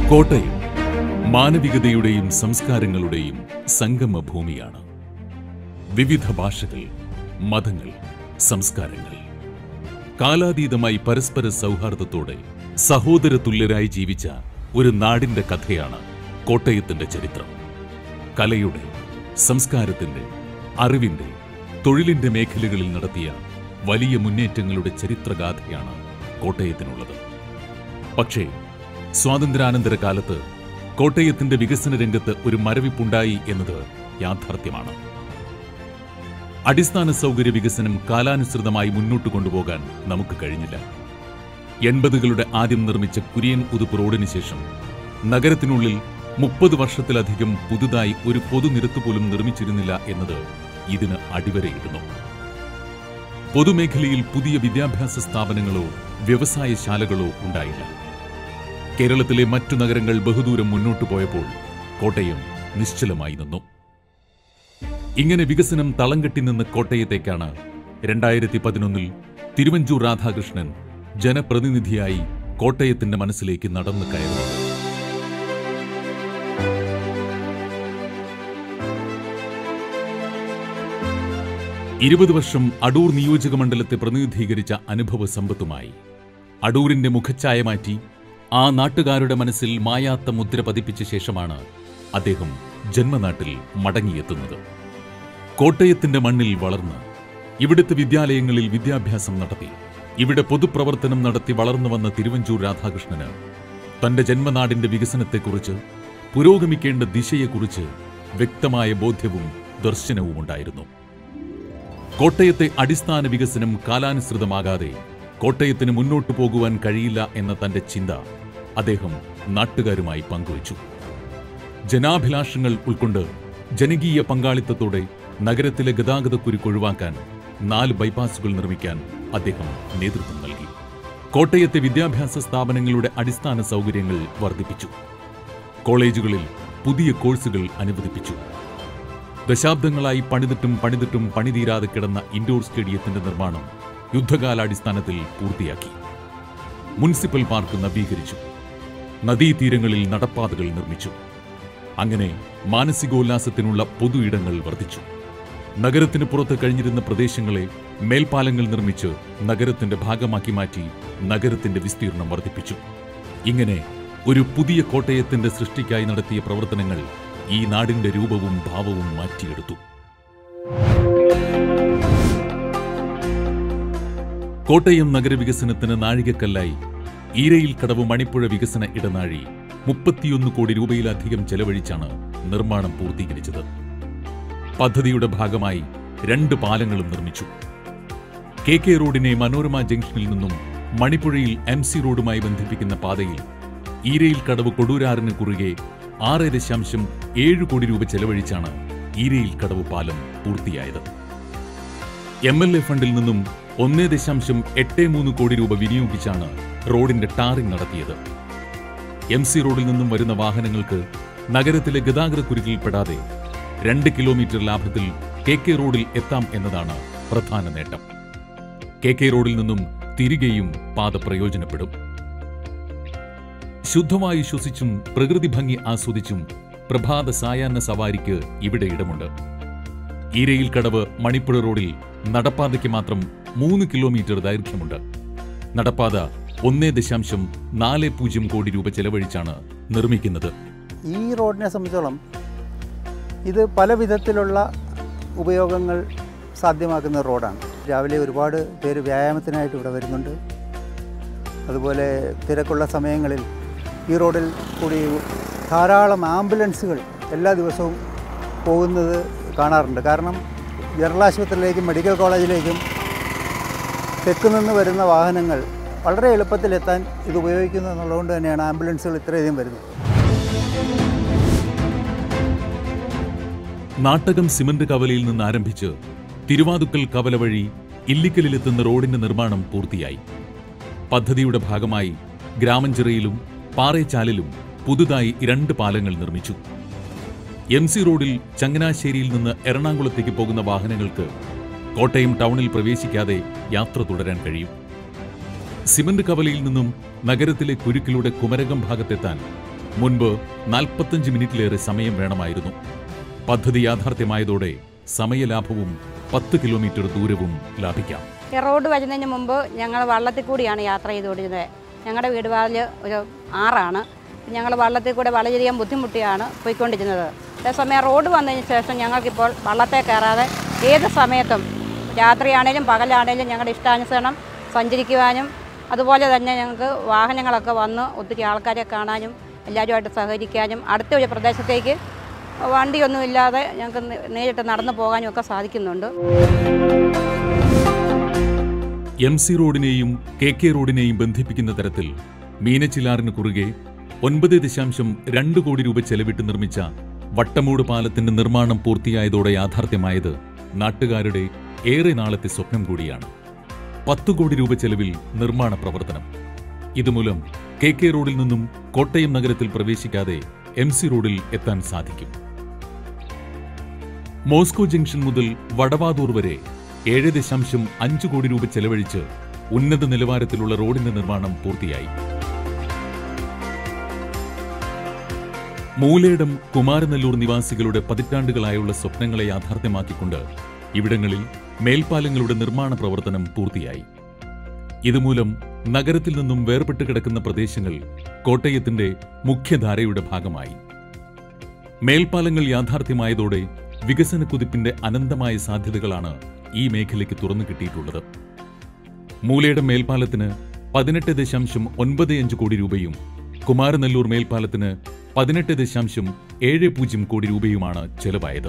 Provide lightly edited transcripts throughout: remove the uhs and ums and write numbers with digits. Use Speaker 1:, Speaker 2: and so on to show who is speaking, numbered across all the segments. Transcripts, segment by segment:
Speaker 1: കോട്ടയം മാനവികതയുടെയും സംസ്കാരങ്ങളുടെയും സംഗമഭൂമിയാണ്. വിവിധ ഭാഷകൾ, മതങ്ങൾ, സംസ്കാരങ്ങൾ കാലാതീതമായി പരസ്പര സൗഹാർദ്ദത്തോടെ സഹോദരതുല്യരായി ജീവിച്ച ഒരു നാടിന്റെ കഥയാണ് കോട്ടയത്തിന്റെ ചരിത്രം. കലയുടെ, സംസ്കാരത്തിന്റെ, അറിവിന്റെ, തൊഴിലിന്റെ മേഖലകളിൽ നടത്തിയ വലിയ മുന്നേറ്റങ്ങളുടെ ചരിത്രഗാഥയാണ് കോട്ടയത്തിനുള്ളത്. പക്ഷേ സ്വാതന്ത്ര്യാനന്തര കാലത്ത് കോട്ടയത്തിന്റെ വികസന രംഗത്ത് ഒരു മരവിപ്പുണ്ടായി എന്നത് യാഥാർത്ഥ്യമാണ്. അടിസ്ഥാന സൗകര്യ വികസനം കാലാനുസൃതമായി മുന്നോട്ട് കൊണ്ടുപോകാൻ നമുക്ക് കഴിഞ്ഞില്ല. 80കളുടെ ആദ്യം നിർമ്മിച്ച കുര്യൻ ഉതുപ്പ് റോഡിന് ശേഷം നഗരത്തിനുള്ളിൽ 30 വർഷത്തിലധികം പുതുതായി ഒരു പൊതുനിരത്ത് പോലും നിർമ്മിച്ചിരുന്നില്ല എന്നത് ഇതിന് അടിവരയിടുന്നു. പൊതുമേഖലയിൽ പുതിയ വിദ്യാഭ്യാസ സ്ഥാപനങ്ങളോ വ്യവസായശാലകളോ ഉണ്ടായില്ല. കേരളത്തിലെ മറ്റു നഗരങ്ങൾ ബഹുദൂരം മുന്നോട്ടു പോയപ്പോൾ കോട്ടയം നിശ്ചലമായി നിന്നു. ഇങ്ങനെ വികസനം തളം കെട്ടി നിന്ന് കോട്ടയത്തേക്കാണ് 2011 തിരുവഞ്ചൂർ രാധാകൃഷ്ണൻ ജനപ്രതിനിധിയായി കോട്ടയത്തിന്റെ മനസ്സിലേക്ക് നടന്നു കയറുന്നത്. ഇരുപത് വർഷം അടൂർ നിയോജകമണ്ഡലത്തെ പ്രതിനിധീകരിച്ച അനുഭവ സമ്പത്തുമായി അടൂരിന്റെ മുഖച്ഛായ മാറ്റി ആ നാട്ടുകാരുടെ മനസ്സിൽ മായാത്ത മുദ്ര പതിപ്പിച്ച ശേഷമാണ് അദ്ദേഹം ജന്മനാട്ടിൽ മടങ്ങിയെത്തുന്നത്. കോട്ടയത്തിന്റെ മണ്ണിൽ വളർന്ന് ഇവിടുത്തെ വിദ്യാലയങ്ങളിൽ വിദ്യാഭ്യാസം നടത്തി ഇവിടെ പൊതുപ്രവർത്തനം നടത്തി വളർന്നു വന്ന തിരുവഞ്ചൂർ രാധാകൃഷ്ണന് തന്റെ ജന്മനാടിന്റെ വികസനത്തെക്കുറിച്ച്, പുരോഗമിക്കേണ്ട ദിശയെക്കുറിച്ച് വ്യക്തമായ ബോധ്യവും ദർശനവും ഉണ്ടായിരുന്നു. കോട്ടയത്തെ അടിസ്ഥാന വികസനം കാലാനുസൃതമാകാതെ കോട്ടയത്തിന് മുന്നോട്ടു പോകുവാൻ കഴിയില്ല എന്ന തന്റെ ചിന്ത അദ്ദേഹം നാട്ടുകാരുമായി പങ്കുവച്ചു. ജനാഭിലാഷങ്ങൾ ഉൾക്കൊണ്ട് ജനകീയ പങ്കാളിത്തത്തോടെ നഗരത്തിലെ ഗതാഗതക്കുരുക്ക് ഒഴിവാക്കാൻ 4 ബൈപ്പാസുകൾ നിർമ്മിക്കാൻ അദ്ദേഹം നേതൃത്വം നൽകി. കോട്ടയത്തെ വിദ്യാഭ്യാസ സ്ഥാപനങ്ങളുടെ അടിസ്ഥാന സൗകര്യങ്ങൾ വർദ്ധിപ്പിച്ചു. കോളേജുകളിൽ പുതിയ കോഴ്സുകൾ അനുവദിപ്പിച്ചു. ദശാബ്ദങ്ങളായി പണിതിട്ടും പണിതീരാതെ കിടന്ന ഇൻഡോർ സ്റ്റേഡിയത്തിന്റെ നിർമ്മാണം യുദ്ധകാലാടിസ്ഥാനത്തിൽ പൂർത്തിയാക്കി. Municipal park നവീകരിച്ചു. നദീതീരങ്ങളിൽ നടപ്പാതകൾ നിർമ്മിച്ചു. അങ്ങനെ മാനസികോല്ലാസത്തിനുള്ള പൊതു ഇടങ്ങൾ വർദ്ധിച്ചു. നഗരത്തിന് പുറത്ത് കഴിഞ്ഞിരുന്ന പ്രദേശങ്ങളെ മേൽപ്പാലങ്ങൾ നിർമ്മിച്ച് നഗരത്തിന്റെ ഭാഗമാക്കി മാറ്റി നഗരത്തിന്റെ വിസ്തീർണം വർദ്ധിപ്പിച്ചു. ഇങ്ങനെ ഒരു പുതിയ കോട്ടയത്തിന്റെ സൃഷ്ടിക്കായി നടത്തിയ പ്രവർത്തനങ്ങൾ ഈ നാടിന്റെ രൂപവും ഭാവവും മാറ്റിയെടുത്തു. കോട്ടയം നഗരവികസനത്തിന് നാഴികക്കല്ലായി ഈരയിൽ കടവ് മണിപ്പുഴ വികസന ഇടനാഴി 31 കോടി രൂപയിലധികം ചെലവഴിച്ചാണ് നിർമ്മാണം പൂർത്തീകരിച്ചത്. പദ്ധതിയുടെ ഭാഗമായി 2 പാലങ്ങളും നിർമ്മിച്ചു. KK റോഡിനെ മനോരമ ജംഗ്ഷനിൽ നിന്നും മണിപ്പുഴയിൽ MC റോഡുമായി ബന്ധിപ്പിക്കുന്ന പാതയിൽ ഈരയിൽ കടവ് കൊടൂരാറിന് കുറുകെ 6.7 കോടി രൂപ ചെലവഴിച്ചാണ് ഈരയിൽ കടവ് പാലം പൂർത്തിയായത്. MLA ഫണ്ടിൽ നിന്നും 1.83 കോടി രൂപ വിനിയോഗിച്ചാണ് റോഡിന്റെ ടാറിംഗ് നടത്തിയത്. MC റോഡിൽ നിന്നും വരുന്ന വാഹനങ്ങൾക്ക് നഗരത്തിലെ ഗതാഗതക്കുരുക്കിൽപ്പെടാതെ 2 കിലോമീറ്റർ ലാഭത്തിൽ KK റോഡിൽ എത്താം എന്നതാണ് പ്രധാന നേട്ടം. KK റോഡിൽ നിന്നും തിരികെയും പാത പ്രയോജനപ്പെടും. ശുദ്ധവായു ശ്വസിച്ചും പ്രകൃതി ഭംഗി ആസ്വദിച്ചും പ്രഭാത സായാഹ്ന സവാരിക്ക് ഇവിടെ ഇടമുണ്ട്. ഈരയിൽ കടവ് മണിപ്പുഴ റോഡിൽ നടപ്പാതയ്ക്ക് മാത്രം 3 കിലോമീറ്റർ ദൈർഘ്യമുണ്ട്. നടപ്പാത 1.40 കോടി രൂപ ചെലവഴിച്ചാണ് നിർമ്മിക്കുന്നത്.
Speaker 2: ഈ റോഡിനെ സംബന്ധിച്ചോളം ഇത് പല വിധത്തിലുള്ള ഉപയോഗങ്ങൾ സാധ്യമാക്കുന്ന റോഡാണ്. രാവിലെ ഒരുപാട് പേര് വ്യായാമത്തിനായിട്ട് ഇവിടെ വരുന്നുണ്ട്. അതുപോലെ തിരക്കുള്ള സമയങ്ങളിൽ ഈ റോഡിൽ കൂടി ധാരാളം ആംബുലൻസുകൾ എല്ലാ ദിവസവും പോകുന്നത് കാണാറുണ്ട്. കാരണം ജനറൽ ആശുപത്രിയിലേക്കും മെഡിക്കൽ കോളേജിലേക്കും തെക്ക് നിന്ന് വരുന്ന വാഹനങ്ങൾ വളരെ എളുപ്പത്തിലെത്താൻ ഇത് ഉപയോഗിക്കുന്നു എന്നുള്ളതുകൊണ്ട് തന്നെയാണ് ആംബുലൻസുകൾ ഇത്രയധികം വരുന്നത്.
Speaker 1: നാട്ടകം സിമന്റ് കവലയിൽ നിന്ന് ആരംഭിച്ച് തിരുവാതുക്കൽ കവല വഴി ഇല്ലിക്കലിലെത്തുന്ന റോഡിന്റെ നിർമ്മാണം പൂർത്തിയായി. പദ്ധതിയുടെ ഭാഗമായി ഗ്രാമഞ്ചിറയിലും പാറേച്ചാലിലും പുതുതായി 2 പാലങ്ങൾ നിർമ്മിച്ചു. MC റോഡിൽ ചങ്ങനാശ്ശേരിയിൽ നിന്ന് എറണാകുളത്തേക്ക് പോകുന്ന വാഹനങ്ങൾക്ക് കോട്ടയം ടൗണിൽ പ്രവേശിക്കാതെ യാത്ര തുടരാൻ കഴിയും. സിമന്റ് കവലയിൽ നിന്നും നഗരത്തിലെ കുരുക്കിലൂടെ കുമരകം ഭാഗത്തെത്താൻ മുൻപ് 45 മിനിറ്റിലേറെ സമയം വേണമായിരുന്നു. പദ്ധതി യാഥാർത്ഥ്യമായതോടെ സമയലാഭവും 10 കിലോമീറ്റർ ദൂരവും ലാഭിക്കാം.
Speaker 3: ഈ റോഡ് വരുന്നതിന് മുമ്പ് ഞങ്ങൾ വള്ളത്തിൽ കൂടിയാണ് യാത്ര ചെയ്തുകൊണ്ടിരുന്നത്. ഞങ്ങളുടെ വീട് വാതിൽ ഒരു ആറാണ്. ഞങ്ങൾ വള്ളത്തിൽ കൂടെ വളരെയധികം ബുദ്ധിമുട്ടിയാണ് പോയിക്കൊണ്ടിരുന്നത്. അതേസമയം റോഡ് വന്നതിന് ശേഷം ഞങ്ങൾക്കിപ്പോൾ വള്ളത്തെ കയറാതെ ഏത് സമയത്തും രാത്രിയാണേലും പകലാണേലും ഞങ്ങളുടെ ഇഷ്ടാനുസരണം സഞ്ചരിക്കുവാനും അതുപോലെ തന്നെ ഞങ്ങൾക്ക് വാഹനങ്ങളൊക്കെ വന്ന് ഒത്തിരി ആൾക്കാരെ കാണാനും എല്ലാവരുമായിട്ട് സഹകരിക്കാനും അടുത്തൊരു പ്രദേശത്തേക്ക് വണ്ടിയൊന്നുമില്ലാതെ ഞങ്ങൾക്ക് നേരിട്ട് നടന്നു പോകാനും ഒക്കെ സാധിക്കുന്നുണ്ട്.
Speaker 1: MC റോഡിനെയും KK റോഡിനെയും ബന്ധിപ്പിക്കുന്ന തരത്തിൽ മീനച്ചിലാറിന് കുറുകെ 9.2 കോടി രൂപ ചെലവിട്ട് നിർമ്മിച്ച വട്ടമൂട് പാലത്തിന്റെ നിർമ്മാണം പൂർത്തിയായതോടെ യാഥാർത്ഥ്യമായത് നാട്ടുകാരുടെ ഏറെ നാളത്തെ സ്വപ്നം കൂടിയാണ്. 10 കോടി രൂപ ചെലവിൽ നിർമ്മാണ പ്രവർത്തനം. ഇതുമൂലം KK റോഡിൽ നിന്നും കോട്ടയം നഗരത്തിൽ പ്രവേശിക്കാതെ MC റോഡിൽ എത്താൻ സാധിക്കും. മോസ്കോ ജംഗ്ഷൻ മുതൽ വടവാതൂർ വരെ 7.5 കോടി രൂപ ചെലവഴിച്ച് ഉന്നത നിലവാരത്തിലുള്ള റോഡിന്റെ നിർമ്മാണം പൂർത്തിയായി. മൂലേടം കുമാരനെല്ലൂർ നിവാസികളുടെ പതിറ്റാണ്ടുകളായുള്ള സ്വപ്നങ്ങളെ യാഥാർത്ഥ്യമാക്കിക്കൊണ്ട് ഇവിടങ്ങളിൽ മേൽപ്പാലങ്ങളുടെ നിർമ്മാണ പ്രവർത്തനം പൂർത്തിയായി. ഇതുമൂലം നഗരത്തിൽ നിന്നും വേർപെട്ട് കിടക്കുന്ന പ്രദേശങ്ങൾ കോട്ടയത്തിന്റെ മുഖ്യധാരയുടെ ഭാഗമായി. മേൽപ്പാലങ്ങൾ യാഥാർത്ഥ്യമായതോടെ വികസന കുതിപ്പിന്റെ അനന്തമായ സാധ്യതകളാണ് ഈ മേഖലയ്ക്ക് തുറന്നു കിട്ടിയിട്ടുള്ളത്. മൂലേടം മേൽപ്പാലത്തിന് 18.95 കോടി രൂപയും കുമാരനെല്ലൂർ മേൽപ്പാലത്തിന് 18.70 കോടി രൂപയുമാണ് ചെലവായത്.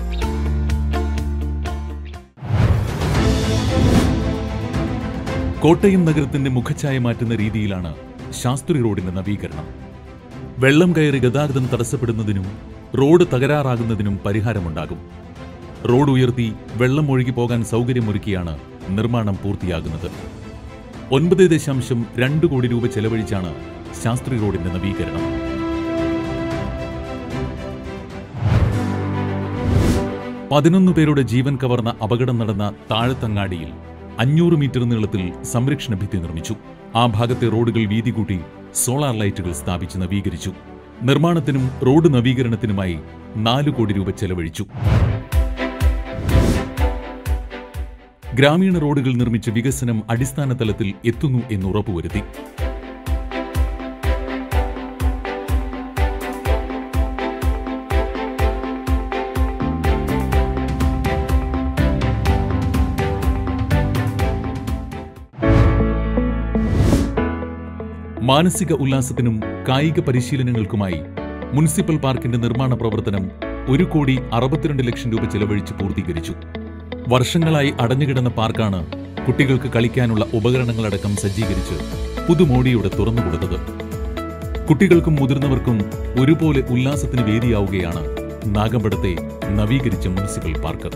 Speaker 1: കോട്ടയം നഗരത്തിന്റെ മുഖഛായ മാറ്റുന്ന രീതിയിലാണ് ശാസ്ത്രി റോഡിന്റെ നവീകരണം. വെള്ളം കയറി ഗതാഗതം തടസ്സപ്പെടുന്നതിനും റോഡ് തകരാറാകുന്നതിനും പരിഹാരമുണ്ടാകും. റോഡ് ഉയർത്തി വെള്ളം ഒഴുകി പോകാൻ സൗകര്യമൊരുക്കിയാണ് നിർമ്മാണം പൂർത്തിയാകുന്നത്. 9.2 കോടി രൂപ ചെലവഴിച്ചാണ് ശാസ്ത്രി റോഡിന്റെ നവീകരണം. പതിനൊന്ന് പേരുടെ ജീവൻ കവർന്ന അപകടം നടന്ന താഴത്തങ്ങാടിയിൽ 500 മീറ്റർ നീളത്തിൽ സംരക്ഷണ ഭിത്തി നിർമ്മിച്ചു. ആ ഭാഗത്തെ റോഡുകൾ വീതി കൂട്ടി സോളാർ ലൈറ്റുകൾ സ്ഥാപിച്ച് നവീകരിച്ചു. നിർമ്മാണത്തിനും റോഡ് നവീകരണത്തിനുമായി 4 കോടി രൂപ ചെലവഴിച്ചു. ഗ്രാമീണ റോഡുകൾ നിർമ്മിച്ച് വികസനം അടിസ്ഥാന തലത്തിൽ എത്തുന്നു എന്ന് ഉറപ്പുവരുത്തി. മാനസിക ഉല്ലാസത്തിനും കായിക പരിശീലനങ്ങൾക്കുമായി മുനിസിപ്പൽ പാർക്കിന്റെ നിർമ്മാണ പ്രവർത്തനം 1,62 ലക്ഷം രൂപ ചെലവഴിച്ച് പൂർത്തീകരിച്ചു. വർഷങ്ങളായി അടഞ്ഞുകിടന്ന പാർക്കാണ് കുട്ടികൾക്ക് കളിക്കാനുള്ള ഉപകരണങ്ങളടക്കം സജ്ജീകരിച്ച് പുതുമോടിയോടെ തുറന്നുകൊടുത്തത്. കുട്ടികൾക്കും മുതിർന്നവർക്കും ഒരുപോലെ ഉല്ലാസത്തിന് വേദിയാവുകയാണ് നാഗമ്പടത്തെ നവീകരിച്ച മുനിസിപ്പൽ പാർക്ക്.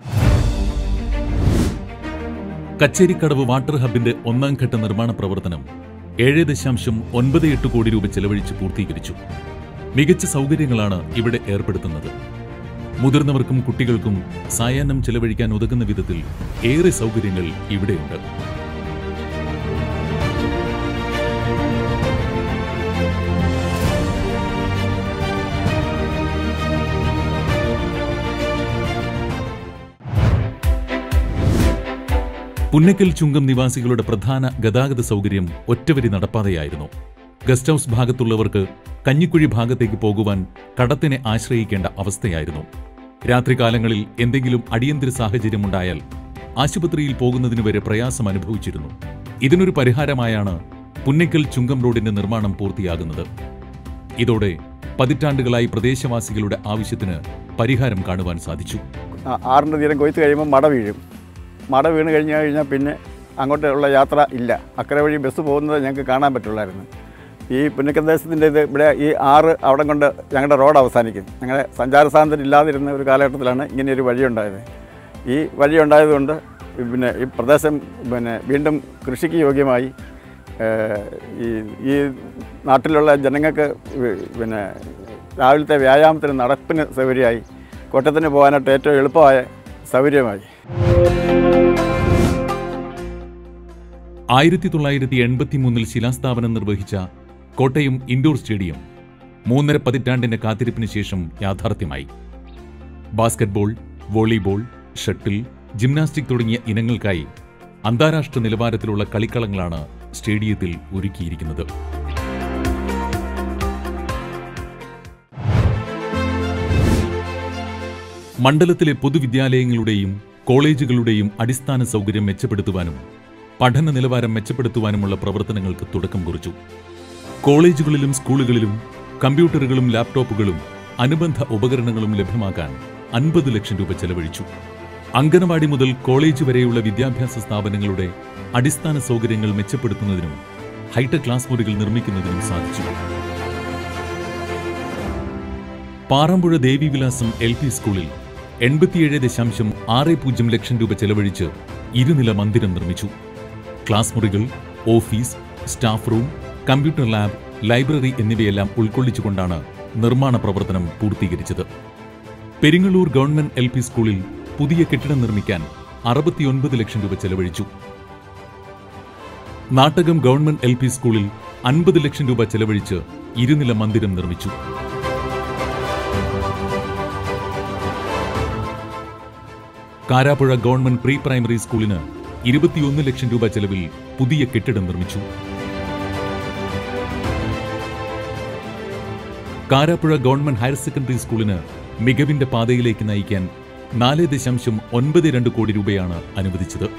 Speaker 1: കച്ചേരിക്കടവ് വാട്ടർ ഹബിന്റെ 1ാം ഘട്ട നിർമ്മാണ പ്രവർത്തനം 7.98 കോടി രൂപ ചെലവഴിച്ച് പൂർത്തീകരിച്ചു. മികച്ച സൗകര്യങ്ങളാണ് ഇവിടെ ഏർപ്പെടുത്തുന്നത്. മുതിർന്നവർക്കും കുട്ടികൾക്കും സായാഹ്നം ചെലവഴിക്കാൻ ഉതകുന്ന വിധത്തിൽ ഏറെ സൗകര്യങ്ങൾ ഇവിടെയുണ്ട്. പുന്നക്കൽ ചുങ്കം നിവാസികളുടെ പ്രധാന ഗതാഗത സൗകര്യം ഒറ്റവരി നടപ്പാതയായിരുന്നു. ഗസ്റ്റ് ഹൌസ് ഭാഗത്തുള്ളവർക്ക് കഞ്ഞിക്കുഴി ഭാഗത്തേക്ക് പോകുവാൻ കടത്തിനെ ആശ്രയിക്കേണ്ട അവസ്ഥയായിരുന്നു. രാത്രികാലങ്ങളിൽ എന്തെങ്കിലും അടിയന്തര സാഹചര്യമുണ്ടായാൽ ആശുപത്രിയിൽ പോകുന്നതിന് വരെ പ്രയാസം അനുഭവിച്ചിരുന്നു. ഇതിനൊരു പരിഹാരമായാണ് പുന്നക്കൽ ചുങ്കം റോഡിന്റെ നിർമ്മാണം പൂർത്തിയാകുന്നത്. ഇതോടെ പതിറ്റാണ്ടുകളായി പ്രദേശവാസികളുടെ ആവശ്യത്തിന് പരിഹാരം കാണുവാൻ സാധിച്ചു.
Speaker 4: ആറിൻ്റെ തീരം കൊയ്ത്ത് കഴിയുമ്പോൾ മട വീഴും. മട വീണ് കഴിഞ്ഞാൽ പിന്നെ അങ്ങോട്ടുള്ള യാത്ര ഇല്ല. അക്കരെ വഴി ബസ് പോകുന്നത് ഞങ്ങൾക്ക് കാണാൻ പറ്റുള്ളായിരുന്നു. ഈ പുന്നക്കദേശത്തിൻ്റെ ഇവിടെ ഈ ആറ് അവിടെ കൊണ്ട് ഞങ്ങളുടെ റോഡ് അവസാനിക്കും. ഞങ്ങളുടെ സഞ്ചാര സ്വാതന്ത്ര്യം ഇല്ലാതിരുന്ന ഒരു കാലഘട്ടത്തിലാണ് ഇങ്ങനെയൊരു വഴിയുണ്ടായത്. ഈ വഴിയുണ്ടായതുകൊണ്ട് ഈ പ്രദേശം വീണ്ടും കൃഷിക്ക് യോഗ്യമായി. ഈ നാട്ടിലുള്ള ജനങ്ങൾക്ക് രാവിലത്തെ വ്യായാമത്തിന് നടപ്പിന് സൗകര്യമായി. കോട്ടയത്തിന് പോകാനായിട്ട് ഏറ്റവും എളുപ്പമായ സൗകര്യമായി.
Speaker 1: 1983 ശിലാസ്ഥാപനം നിർവഹിച്ച കോട്ടയം ഇൻഡോർ സ്റ്റേഡിയം 3.5 പതിറ്റാണ്ടിന്റെ കാത്തിരിപ്പിന് ശേഷം യാഥാർത്ഥ്യമായി. ബാസ്കറ്റ്ബോൾ, വോളിബോൾ, ഷട്ടിൽ, ജിംനാസ്റ്റിക് തുടങ്ങിയ ഇനങ്ങൾക്കായി അന്താരാഷ്ട്ര നിലവാരത്തിലുള്ള കളിക്കളങ്ങളാണ് സ്റ്റേഡിയത്തിൽ ഒരുക്കിയിരിക്കുന്നത്. മണ്ഡലത്തിലെ പൊതുവിദ്യാലയങ്ങളുടെയും കോളേജുകളുടെയും അടിസ്ഥാന സൗകര്യം മെച്ചപ്പെടുത്തുവാനും പഠന നിലവാരം മെച്ചപ്പെടുത്തുവാനുമുള്ള പ്രവർത്തനങ്ങൾക്ക് തുടക്കം കുറിച്ചു. കോളേജുകളിലും സ്കൂളുകളിലും കമ്പ്യൂട്ടറുകളും ലാപ്ടോപ്പുകളും അനുബന്ധ ഉപകരണങ്ങളും ലഭ്യമാക്കാൻ 50 ലക്ഷം രൂപ ചെലവഴിച്ചു. അംഗനവാടി മുതൽ കോളേജ് വരെയുള്ള വിദ്യാഭ്യാസ സ്ഥാപനങ്ങളുടെ അടിസ്ഥാന സൗകര്യങ്ങൾ മെച്ചപ്പെടുത്തുന്നതിനും ഹൈടെക് ക്ലാസ് മുറികൾ നിർമ്മിക്കുന്നതിനും സാധിച്ചു. പാറമ്പുഴ ദേവിവിലാസം LP സ്കൂളിൽ 87.60 ലക്ഷം രൂപ ചെലവഴിച്ച് 2 നില മന്ദിരം നിർമ്മിച്ചു. ക്ലാസ് മുറികൾ, office, staff room, computer lab, library എന്നിവയെല്ലാം ഉൾക്കൊള്ളിച്ചുകൊണ്ടാണ് നിർമ്മാണ പ്രവർത്തനം പൂർത്തീകരിച്ചത്. പെരിങ്ങള്ളൂർ ഗവൺമെന്റ് LP സ്കൂളിൽ പുതിയ കെട്ടിടം നിർമ്മിക്കാൻ 69 ലക്ഷം രൂപ ചെലവഴിച്ചു. നാട്ടകം ഗവൺമെന്റ് LP സ്കൂളിൽ 50 ലക്ഷം രൂപ ചെലവഴിച്ച് 2 നില മന്ദിരം നിർമ്മിച്ചു. കാരാപ്പുഴ ഗവൺമെന്റ് പ്രീ പ്രൈമറി സ്കൂളിന് 21 ലക്ഷം രൂപ ചെലവിൽ പുതിയ കെട്ടിടം നിർമ്മിച്ചു. കാരാപ്പുഴ ഗവൺമെന്റ് ഹയർ സെക്കൻഡറി സ്കൂളിന് മികവിന്റെ പാതയിലേക്ക് നയിക്കാൻ 4.92 കോടി രൂപയാണ് അനുവദിച്ചത്.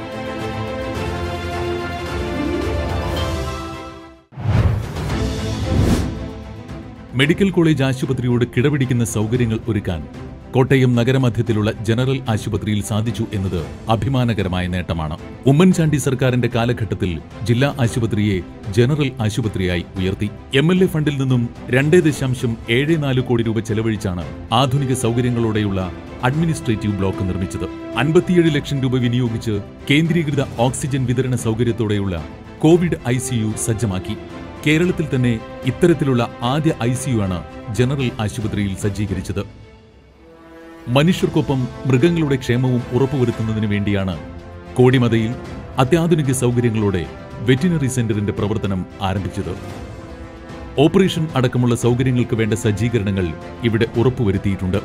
Speaker 1: മെഡിക്കൽ കോളേജ് ആശുപത്രിയോട് കിടപിടിക്കുന്ന സൗകര്യങ്ങൾ ഒരുക്കാൻ കോട്ടയം നഗരമധ്യത്തിലുള്ള ജനറൽ ആശുപത്രിയിൽ സാധിച്ചു എന്നത് അഭിമാനകരമായ നേട്ടമാണ്. ഉമ്മൻചാണ്ടി സർക്കാരിന്റെ കാലഘട്ടത്തിൽ ജില്ലാ ആശുപത്രിയെ ജനറൽ ആശുപത്രിയായി ഉയർത്തി. MLA ഫണ്ടിൽ നിന്നും 2.74 കോടി രൂപ ചെലവഴിച്ചാണ് ആധുനിക സൗകര്യങ്ങളോടെയുള്ള അഡ്മിനിസ്ട്രേറ്റീവ് ബ്ലോക്ക് നിർമ്മിച്ചത്. 57 ലക്ഷം രൂപ വിനിയോഗിച്ച് കേന്ദ്രീകൃത ഓക്സിജൻ വിതരണ സൗകര്യത്തോടെയുള്ള കോവിഡ് ICU സജ്ജമാക്കി. കേരളത്തിൽ തന്നെ ഇത്തരത്തിലുള്ള ആദ്യ ICU ആണ് ജനറൽ ആശുപത്രിയിൽ സജ്ജീകരിച്ചത്. മനുഷ്യർക്കൊപ്പം മൃഗങ്ങളുടെ ക്ഷേമവും ഉറപ്പുവരുത്തുന്നതിന് വേണ്ടിയാണ് കോടിമതയിൽ അത്യാധുനിക സൗകര്യങ്ങളോടെ വെറ്റിനറി സെന്ററിന്റെ പ്രവർത്തനം ആരംഭിച്ചത്. ഓപ്പറേഷൻ അടക്കമുള്ള സൗകര്യങ്ങൾക്ക് വേണ്ട സജ്ജീകരണങ്ങൾ ഇവിടെ ഉറപ്പുവരുത്തിയിട്ടുണ്ട്.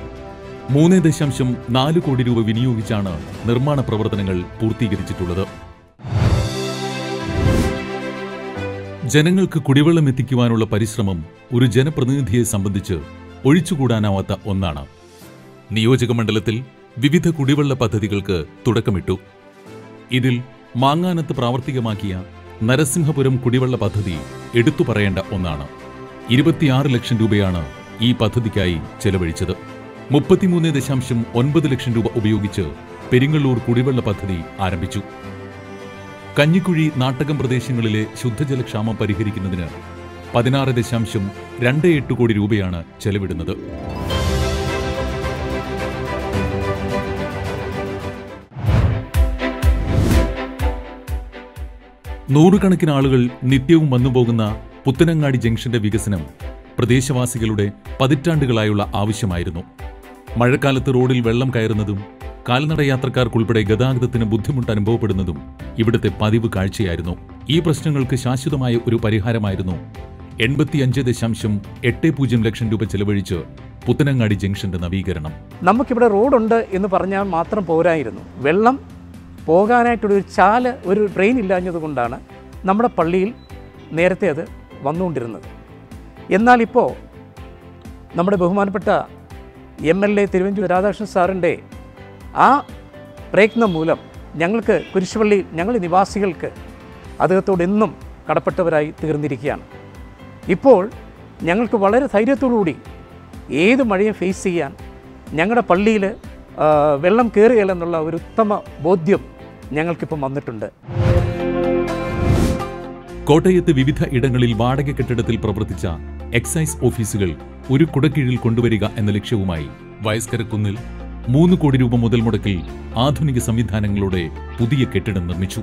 Speaker 1: 3.4 കോടി രൂപ വിനിയോഗിച്ചാണ് നിർമ്മാണ പ്രവർത്തനങ്ങൾ പൂർത്തീകരിച്ചിട്ടുള്ളത്. ജനങ്ങൾക്ക് കുടിവെള്ളം എത്തിക്കുവാനുള്ള പരിശ്രമം ഒരു ജനപ്രതിനിധിയെ സംബന്ധിച്ച് ഒഴിച്ചുകൂടാനാവാത്ത ഒന്നാണ്. നിയോജക മണ്ഡലത്തിൽ വിവിധ കുടിവെള്ള പദ്ധതികൾക്ക് തുടക്കമിട്ടു. ഇതിൽ മാങ്ങാനത്ത് പ്രാവർത്തികമാക്കിയ നരസിംഹപുരം കുടിവെള്ള പദ്ധതി എടുത്തു പറയേണ്ട ഒന്നാണ്. 26 ലക്ഷം രൂപയാണ് ഈ പദ്ധതിക്കായി ചെലവഴിച്ചത്. 33.9 ലക്ഷം രൂപ ഉപയോഗിച്ച് പെരിങ്ങള്ളൂർ കുടിവെള്ള പദ്ധതി ആരംഭിച്ചു. കഞ്ഞിക്കുഴി, നാട്ടകം പ്രദേശങ്ങളിലെ ശുദ്ധജലക്ഷാമം പരിഹരിക്കുന്നതിന് 16.28 കോടി രൂപയാണ് ചെലവിടുന്നത്. നൂറുകണക്കിന് ആളുകൾ നിത്യവും വന്നുപോകുന്ന പുത്തനങ്ങാടി ജംഗ്ഷന്റെ വികസനം പ്രദേശവാസികളുടെ പതിറ്റാണ്ടുകളായുള്ള ആവശ്യമായിരുന്നു. മഴക്കാലത്ത് റോഡിൽ വെള്ളം കയറുന്നതും കാൽനടയാത്രക്കാർക്കുൾപ്പെടെ ഗതാഗതത്തിന് ബുദ്ധിമുട്ട് അനുഭവപ്പെടുന്നതും ഇവിടുത്തെ പതിവ് കാഴ്ചയായിരുന്നു. ഈ പ്രശ്നങ്ങൾക്ക് ശാശ്വതമായ ഒരു പരിഹാരമായിരുന്നു 85.80 ലക്ഷം രൂപ ചെലവഴിച്ച് പുത്തനങ്ങാടി ജംഗ്ഷന്റെ നവീകരണം.
Speaker 5: നമുക്കിവിടെ റോഡുണ്ട് എന്ന് പറഞ്ഞാൽ മാത്രം പോരായിരുന്നു. വെള്ളം പോകാനായിട്ടൊരു ചാല്, ഒരു ട്രെയിൻ ഇല്ലാഞ്ഞതുകൊണ്ടാണ് നമ്മുടെ പള്ളിയിൽ നേരത്തെ അത് വന്നുകൊണ്ടിരുന്നത്. എന്നാൽ ഇപ്പോൾ നമ്മുടെ ബഹുമാനപ്പെട്ട MLA തിരുവഞ്ചൂർ രാധാകൃഷ്ണൻ സാറിൻ്റെ ആ പ്രയത്നം മൂലം ഞങ്ങൾക്ക് കുരിശുപള്ളി, ഞങ്ങൾ നിവാസികൾക്ക് അദ്ദേഹത്തോട് എന്നും കടപ്പെട്ടവരായി തീർന്നിരിക്കുകയാണ്. ഇപ്പോൾ ഞങ്ങൾക്ക് വളരെ ധൈര്യത്തോടുകൂടി ഏത് മഴയും ഫേസ് ചെയ്യാൻ ഞങ്ങളുടെ പള്ളിയിൽ വെള്ളം കയറുകയില്ലെന്നുള്ള ഒരു ഉത്തമ ബോധ്യം ഞങ്ങൾക്കിപ്പം വന്നിട്ടുണ്ട്.
Speaker 1: കോട്ടയത്ത് വിവിധ ഇടങ്ങളിൽ വാടക കെട്ടിടത്തിൽ പ്രവർത്തിച്ച എക്സൈസ് ഓഫീസുകൾ ഒരു കുടക്കീഴിൽ കൊണ്ടുവരിക എന്ന ലക്ഷ്യവുമായി വയസ്കരക്കുന്നിൽ 3 കോടി രൂപ മുതൽ മുടക്കിൽ ആധുനിക സംവിധാനങ്ങളോടെ പുതിയ കെട്ടിടം നിർമ്മിച്ചു.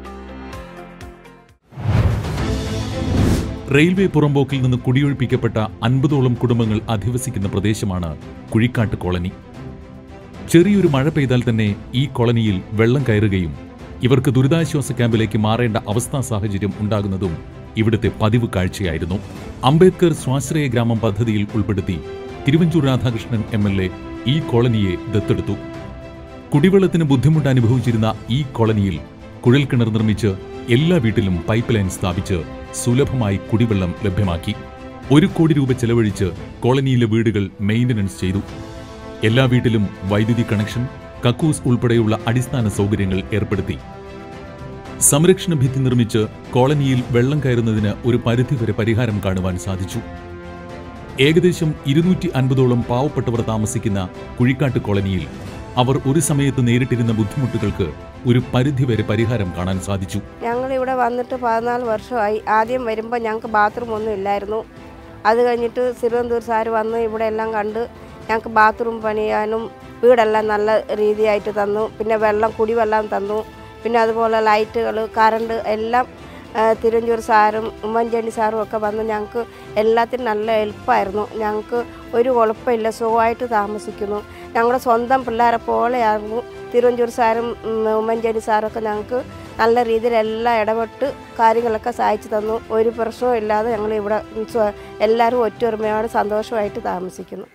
Speaker 1: റെയിൽവേ പുറമ്പോക്കിൽ നിന്ന് കുടിയൊഴിപ്പിക്കപ്പെട്ട 50ഓളം കുടുംബങ്ങൾ അധിവസിക്കുന്ന പ്രദേശമാണ് കുഴിക്കാട്ട് കോളനി. ചെറിയൊരു മഴ പെയ്താൽ തന്നെ ഈ കോളനിയിൽ വെള്ളം കയറുകയും ഇവർക്ക് ദുരിതാശ്വാസ ക്യാമ്പിലേക്ക് മാറേണ്ട അവസ്ഥാ സാഹചര്യം ഉണ്ടാകുന്നതും ഇവിടുത്തെ പതിവ് കാഴ്ചയായിരുന്നു. അംബേദ്കർ സ്വാശ്രയ ഗ്രാമം പദ്ധതിയിൽ ഉൾപ്പെടുത്തി തിരുവഞ്ചൂർ രാധാകൃഷ്ണൻ MLA ഈ കോളനിയെ ദത്തെടുത്തു. കുടിവെള്ളത്തിന് ബുദ്ധിമുട്ട് അനുഭവിച്ചിരുന്ന ഈ കോളനിയിൽ കുഴൽക്കിണർ നിർമ്മിച്ച് എല്ലാ വീട്ടിലും പൈപ്പ് ലൈൻ സ്ഥാപിച്ച് സുലഭമായി കുടിവെള്ളം ലഭ്യമാക്കി. 1 കോടി രൂപ ചെലവഴിച്ച് കോളനിയിലെ വീടുകൾ മെയിൻ്റനൻസ് ചെയ്തു. എല്ലാ വീട്ടിലും വൈദ്യുതി കണക്ഷൻ, കക്കൂസ് ഉൾപ്പെടെയുള്ള അടിസ്ഥാന സൗകര്യങ്ങൾ ഏർപ്പെടുത്തി. സംരക്ഷണ ഭിത്തി നിർമ്മിച്ച് കോളനിയിൽ വെള്ളം കയറുന്നതിന് ഒരു പരിധിവരെ പരിഹാരം കാണുവാൻ സാധിച്ചു. ഏകദേശം 250ഓളം പാവപ്പെട്ടവർ താമസിക്കുന്ന കുഴിക്കാട്ട് കോളനിയിൽ അവർ ഒരു സമയത്ത് നേരിട്ടിരുന്ന ബുദ്ധിമുട്ടുകൾക്ക് ഒരു പരിധിവരെ പരിഹാരം കാണാൻ സാധിച്ചു.
Speaker 6: ഞങ്ങൾ ഇവിടെ വന്നിട്ട് 14 വർഷമായി. ആദ്യം വരുമ്പോൾ ഞങ്ങൾക്ക് ബാത്റൂം ഒന്നും ഇല്ലായിരുന്നു. അത് കഴിഞ്ഞിട്ട് തിരുവനന്തപുരം സാർ വന്ന് ഇവിടെ എല്ലാം കണ്ട് ഞങ്ങൾക്ക് ബാത്റൂം പണിയാനും വീടെല്ലാം നല്ല രീതിയായിട്ട് തന്നു. പിന്നെ കുടിവെള്ളം തന്നു. പിന്നെ അതുപോലെ ലൈറ്റുകൾ, കറണ്ട് എല്ലാം തിരുവഞ്ചൂർ സാറും ഉമ്മൻചാണ്ടി സാറും ഒക്കെ വന്ന് ഞങ്ങൾക്ക് എല്ലാത്തിനും നല്ല ഹെൽപ്പായിരുന്നു. ഞങ്ങൾക്ക് ഒരു കുഴപ്പമില്ല, സുഖമായിട്ട് താമസിക്കുന്നു. ഞങ്ങളുടെ സ്വന്തം പിള്ളേരെ പോലെയായിരുന്നു. തിരുവഞ്ചൂർ സാറും ഉമ്മൻചാണ്ടി സാറൊക്കെ ഞങ്ങൾക്ക് നല്ല രീതിയിൽ എല്ലാം ഇടപെട്ട് കാര്യങ്ങളൊക്കെ സഹായിച്ചു തന്നു. ഒരു പ്രശ്നവും ഇല്ലാതെ ഞങ്ങൾ ഇവിടെ എല്ലാവരും ഒറ്റൊരുമയോടെ സന്തോഷമായിട്ട് താമസിക്കുന്നു.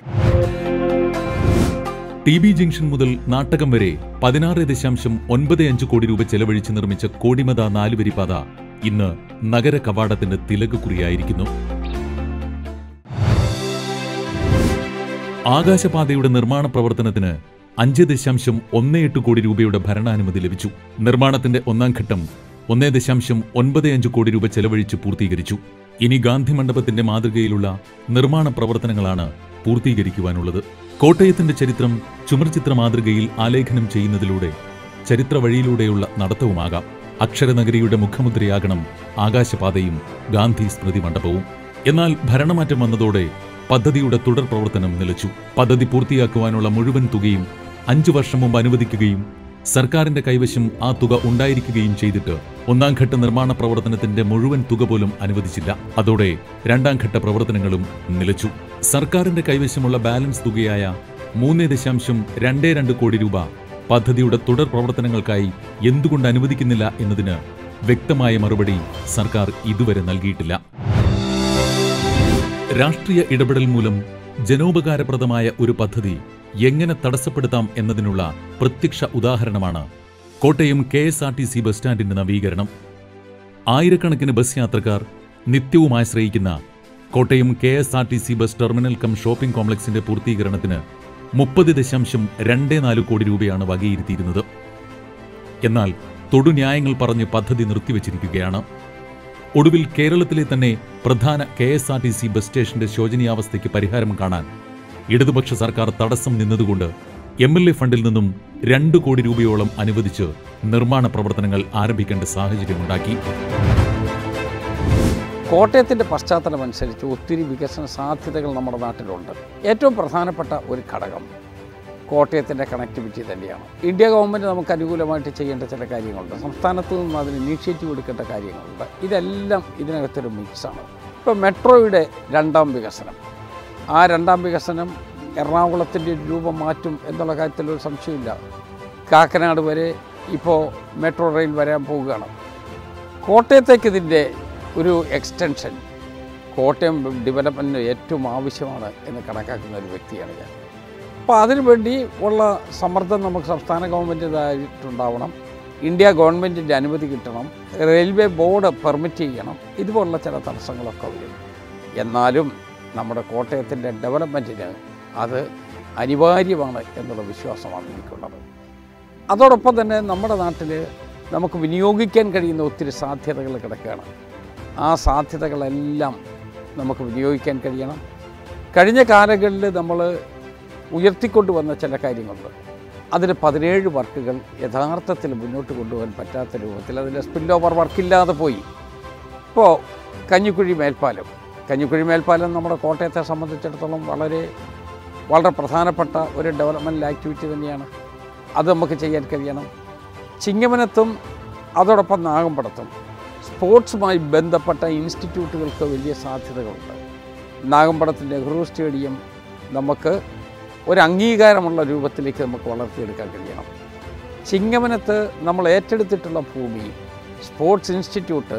Speaker 1: TB ജംഗ്ഷൻ മുതൽ നാട്ടകം വരെ 16.95 കോടി രൂപ ചെലവഴിച്ച് നിർമ്മിച്ച കോടിമത 4-വരിപ്പാത ഇന്ന് നഗര കവാടത്തിന്റെ തിലകുറിയായിരിക്കുന്നു. ആകാശപാതയുടെ നിർമ്മാണ പ്രവർത്തനത്തിന് 5.18 കോടി രൂപയുടെ ഭരണാനുമതി ലഭിച്ചു. നിർമ്മാണത്തിന്റെ 1ാം ഘട്ടം 1.95 കോടി രൂപ ചെലവഴിച്ച് പൂർത്തീകരിച്ചു. ഇനി ഗാന്ധി മണ്ഡപത്തിന്റെ മാതൃകയിലുള്ള നിർമ്മാണ പ്രവർത്തനങ്ങളാണ് പൂർത്തീകരിക്കുവാനുള്ളത്. കോട്ടയത്തിന്റെ ചരിത്രം ചുമർചിത്ര മാതൃകയിൽ ആലേഖനം ചെയ്യുന്നതിലൂടെ ചരിത്ര വഴിയിലൂടെയുള്ള നടത്തവുമാകാം. അക്ഷരനഗരിയുടെ മുഖമുദ്രയാകണം ആകാശപാതയും ഗാന്ധി സ്മൃതി മണ്ഡപവും. എന്നാൽ ഭരണമാറ്റം വന്നതോടെ പദ്ധതിയുടെ തുടർ പ്രവർത്തനം നിലച്ചു. പദ്ധതി പൂർത്തിയാക്കുവാനുള്ള മുഴുവൻ തുകയും 5 വർഷം മുമ്പ് അനുവദിക്കുകയും സർക്കാരിന്റെ കൈവശം ആ തുക ഉണ്ടായിരിക്കുകയും ചെയ്തിട്ട് 1ാം ഘട്ട നിർമ്മാണ പ്രവർത്തനത്തിന്റെ മുഴുവൻ തുക പോലും അനുവദിച്ചില്ല. അതോടെ 2ാം ഘട്ട പ്രവർത്തനങ്ങളും നിലച്ചു. സർക്കാരിന്റെ കൈവശമുള്ള ബാലൻസ് തുകയായ 3.22 കോടി രൂപ പദ്ധതിയുടെ തുടർ പ്രവർത്തനങ്ങൾക്കായി എന്തുകൊണ്ട് അനുവദിക്കുന്നില്ല എന്നതിന് വ്യക്തമായ മറുപടി സർക്കാർ ഇതുവരെ നൽകിയിട്ടില്ല. രാഷ്ട്രീയ ഇടപെടൽ മൂലം ജനോപകാരപ്രദമായ ഒരു പദ്ധതി എങ്ങനെ തടസ്സപ്പെടുത്താം എന്നതിനുള്ള പ്രത്യക്ഷ ഉദാഹരണമാണ് കോട്ടയം KSRTC ബസ് സ്റ്റാൻഡിന്റെ നവീകരണം. ആയിരക്കണക്കിന് ബസ് യാത്രക്കാർ നിത്യവും ആശ്രയിക്കുന്ന Kottayam KSRTC bus terminal cum shopping കോംപ്ലക്സിന്റെ പൂർത്തീകരണത്തിന് 30.24 കോടി രൂപയാണ് വകയിരുത്തിയിരുന്നത്. എന്നാൽ തൊടുന്യായങ്ങൾ പറഞ്ഞ് പദ്ധതി നിർത്തിവച്ചിരിക്കുകയാണ്. ഒടുവിൽ കേരളത്തിലെ തന്നെ പ്രധാന KSRTC ബസ് സ്റ്റേഷന്റെ ശോചനീയാവസ്ഥയ്ക്ക് പരിഹാരം കാണാൻ ഇടതുപക്ഷ സർക്കാർ തടസ്സം നിന്നതുകൊണ്ട് MLA ഫണ്ടിൽ നിന്നും 2 കോടി രൂപയോളം അനുവദിച്ച് നിർമ്മാണ പ്രവർത്തനങ്ങൾ ആരംഭിക്കേണ്ട സാഹചര്യമുണ്ടാക്കി.
Speaker 7: കോട്ടയത്തിൻ്റെ പശ്ചാത്തലമനുസരിച്ച് ഒത്തിരി വികസന സാധ്യതകൾ നമ്മുടെ നാട്ടിലുണ്ട്. ഏറ്റവും പ്രധാനപ്പെട്ട ഒരു ഘടകം കോട്ടയത്തിൻ്റെ കണക്ടിവിറ്റി തന്നെയാണ്. ഇന്ത്യ ഗവൺമെൻറ് നമുക്ക് അനുകൂലമായിട്ട് ചെയ്യേണ്ട ചില കാര്യങ്ങളുണ്ട്. സംസ്ഥാനത്തു നിന്നും അതിന് ഇനീഷ്യേറ്റീവ് എടുക്കേണ്ട കാര്യങ്ങളുണ്ട്. ഇതെല്ലാം ഇതിനകത്തൊരു മിക്സാണ്. ഇപ്പോൾ മെട്രോയുടെ 2ാം വികസനം, ആ 2ാം വികസനം എറണാകുളത്തിൻ്റെ രൂപം മാറ്റും എന്നുള്ള കാര്യത്തിലൊരു സംശയമില്ല. കാക്കനാട് വരെ ഇപ്പോൾ മെട്രോ റെയിൽ വരാൻ പോവുകയാണ്. കോട്ടയത്തേക്ക് ഇതിൻ്റെ ഒരു എക്സ്റ്റൻഷൻ കോട്ടയം ഡെവലപ്മെൻറ്റിന് ഏറ്റവും ആവശ്യമാണ് എന്ന് കണക്കാക്കുന്ന ഒരു വ്യക്തിയാണ് ഞാൻ. അപ്പോൾ അതിനുവേണ്ടി ഉള്ള സമ്മർദ്ദം നമുക്ക് സംസ്ഥാന ഗവൺമെൻറ്റിൻ്റെതായിട്ടുണ്ടാവണം. ഇന്ത്യ ഗവൺമെൻറ്റിൻ്റെ അനുമതി കിട്ടണം. റെയിൽവേ ബോർഡ് പെർമിറ്റ് ചെയ്യണം. ഇതുപോലുള്ള ചില തടസ്സങ്ങളൊക്കെ വരും. എന്നാലും നമ്മുടെ കോട്ടയത്തിൻ്റെ ഡെവലപ്മെൻറ്റിന് അത് അനിവാര്യമാണ് എന്നുള്ള വിശ്വാസമാണ് എനിക്കുള്ളത്. അതോടൊപ്പം തന്നെ നമ്മുടെ നാട്ടിൽ നമുക്ക് വിനിയോഗിക്കാൻ കഴിയുന്ന ഒത്തിരി സാധ്യതകൾ കിടക്കുകയാണ്. ആ സാധ്യതകളെല്ലാം നമുക്ക് വിനിയോഗിക്കാൻ കഴിയണം. കഴിഞ്ഞ കാലങ്ങളിൽ നമ്മൾ ഉയർത്തിക്കൊണ്ടുവന്ന ചില കാര്യങ്ങളുണ്ട്. അതിന് 17 വർക്കുകൾ യഥാർത്ഥത്തിൽ മുന്നോട്ട് കൊണ്ടുപോകാൻ പറ്റാത്ത രൂപത്തിൽ അതിൻ്റെ സ്പിൽ ഓവർ വർക്കില്ലാതെ പോയി. ഇപ്പോൾ കഞ്ഞിക്കുഴി മേൽപ്പാലം നമ്മുടെ കോട്ടയത്തെ സംബന്ധിച്ചിടത്തോളം വളരെ പ്രധാനപ്പെട്ട ഒരു ഡെവലപ്മെൻറ്റ് ആക്ടിവിറ്റി തന്നെയാണ്. അത് നമുക്ക് ചെയ്യാൻ കഴിയണം. ചിങ്ങവനത്തും അതോടൊപ്പം നാഗമ്പടത്തും സ്പോർട്സുമായി ബന്ധപ്പെട്ട ഇൻസ്റ്റിറ്റ്യൂട്ടുകൾക്ക് വലിയ സാധ്യതകളുണ്ട്. നാഗമ്പടത്തിൻ്റെ നെഹ്റു സ്റ്റേഡിയം നമുക്ക് ഒരു അംഗീകാരമുള്ള രൂപത്തിലേക്ക് നമുക്ക് വളർത്തിയെടുക്കാൻ കഴിയണം. ചിങ്ങവനത്ത് നമ്മൾ ഏറ്റെടുത്തിട്ടുള്ള ഭൂമി സ്പോർട്സ് ഇൻസ്റ്റിറ്റ്യൂട്ട്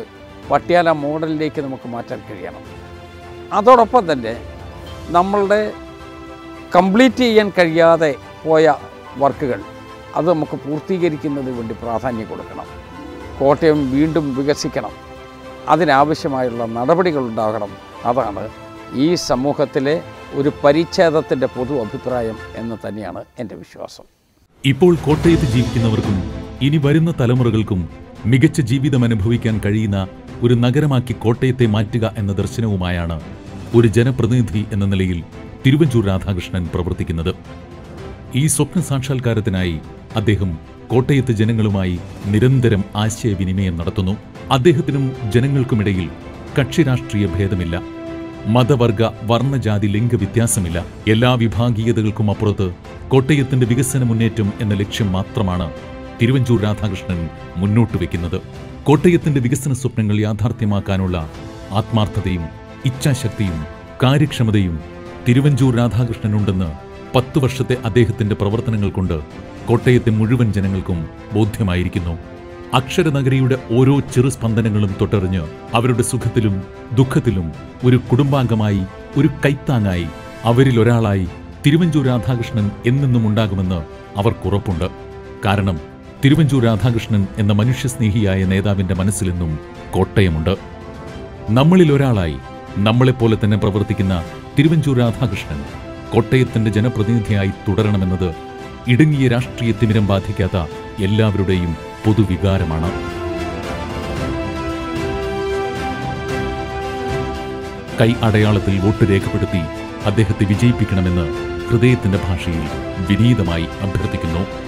Speaker 7: പട്യാല മോഡലിലേക്ക് നമുക്ക് മാറ്റാൻ കഴിയണം. അതോടൊപ്പം തന്നെ നമ്മളുടെ കംപ്ലീറ്റ് ചെയ്യാൻ കഴിയാതെ പോയ വർക്കുകൾ അത് നമുക്ക് പൂർത്തീകരിക്കുന്നതിന് വേണ്ടി പ്രാധാന്യം കൊടുക്കണം. കോട്ടയം വീണ്ടും വികസിക്കണം, അതിനാവശ്യമായുള്ള നടപടികളുണ്ടാകണം. അതാണ് ഈ സമൂഹത്തിലെ ഒരു പരിച്ഛേദത്തിൻ്റെ പൊതു അഭിപ്രായം എന്ന് തന്നെയാണ് എൻ്റെ വിശ്വാസം.
Speaker 1: ഇപ്പോൾ കോട്ടയത്ത് ജീവിക്കുന്നവർക്കും ഇനി വരുന്ന തലമുറകൾക്കും മികച്ച ജീവിതം അനുഭവിക്കാൻ കഴിയുന്ന ഒരു നഗരമാക്കി കോട്ടയത്തെ മാറ്റുക എന്ന ദർശനവുമായാണ് ഒരു ജനപ്രതിനിധി എന്ന നിലയിൽ തിരുവഞ്ചൂർ രാധാകൃഷ്ണൻ പ്രവർത്തിക്കുന്നത്. ഈ സ്വപ്ന സാക്ഷാത്കാരത്തിനായി അദ്ദേഹം കോട്ടയത്ത് ജനങ്ങളുമായി നിരന്തരം ആശയവിനിമയം നടത്തുന്നു. അദ്ദേഹത്തിനും ജനങ്ങൾക്കുമിടയിൽ കക്ഷിരാഷ്ട്രീയ ഭേദമില്ല, മതവർഗ വർണ്ണജാതി ലിംഗ വ്യത്യാസമില്ല. എല്ലാ വിഭാഗീയതകൾക്കും അപ്പുറത്ത് കോട്ടയത്തിന്റെ വികസന മുന്നേറ്റം എന്ന ലക്ഷ്യം മാത്രമാണ് തിരുവഞ്ചൂർ രാധാകൃഷ്ണൻ മുന്നോട്ട് വയ്ക്കുന്നത്. കോട്ടയത്തിന്റെ വികസന സ്വപ്നങ്ങൾ യാഥാർത്ഥ്യമാക്കാനുള്ള ആത്മാർത്ഥതയും ഇച്ഛാശക്തിയും കാര്യക്ഷമതയും തിരുവഞ്ചൂർ രാധാകൃഷ്ണനുണ്ടെന്ന് 10 വർഷത്തെ അദ്ദേഹത്തിന്റെ പ്രവർത്തനങ്ങൾ കൊണ്ട് കോട്ടയത്തെ മുഴുവൻ ജനങ്ങൾക്കും ബോധ്യമായിരിക്കുന്നു. അക്ഷരനഗരിയുടെ ഓരോ ചെറു സ്പന്ദനങ്ങളും തൊട്ടറിഞ്ഞ് അവരുടെ സുഖത്തിലും ദുഃഖത്തിലും ഒരു കുടുംബാംഗമായി, ഒരു കൈത്താങ്ങായി, അവരിലൊരാളായി തിരുവഞ്ചൂർ രാധാകൃഷ്ണൻ എന്നെന്നും ഉണ്ടാകുമെന്ന് അവർക്കുറപ്പുണ്ട്. കാരണം തിരുവഞ്ചൂർ രാധാകൃഷ്ണൻ എന്ന മനുഷ്യസ്നേഹിയായ നേതാവിന്റെ മനസ്സിലെന്നും കോട്ടയമുണ്ട്. നമ്മളിലൊരാളായി നമ്മളെപ്പോലെ തന്നെ പ്രവർത്തിക്കുന്ന തിരുവഞ്ചൂർ രാധാകൃഷ്ണൻ കോട്ടയത്തിന്റെ ജനപ്രതിനിധിയായി തുടരണമെന്നത് ഇടുങ്ങിയ രാഷ്ട്രീയ തിമിരം ബാധിക്കാത്ത എല്ലാവരുടെയും പൊതുവികാരമാണ്. കൈ അടയാളത്തിൽ വോട്ട് രേഖപ്പെടുത്തി അദ്ദേഹത്തെ വിജയിപ്പിക്കണമെന്ന് ഹൃദയത്തിന്റെ ഭാഷയിൽ വിനീതമായി അഭ്യർത്ഥിക്കുന്നു.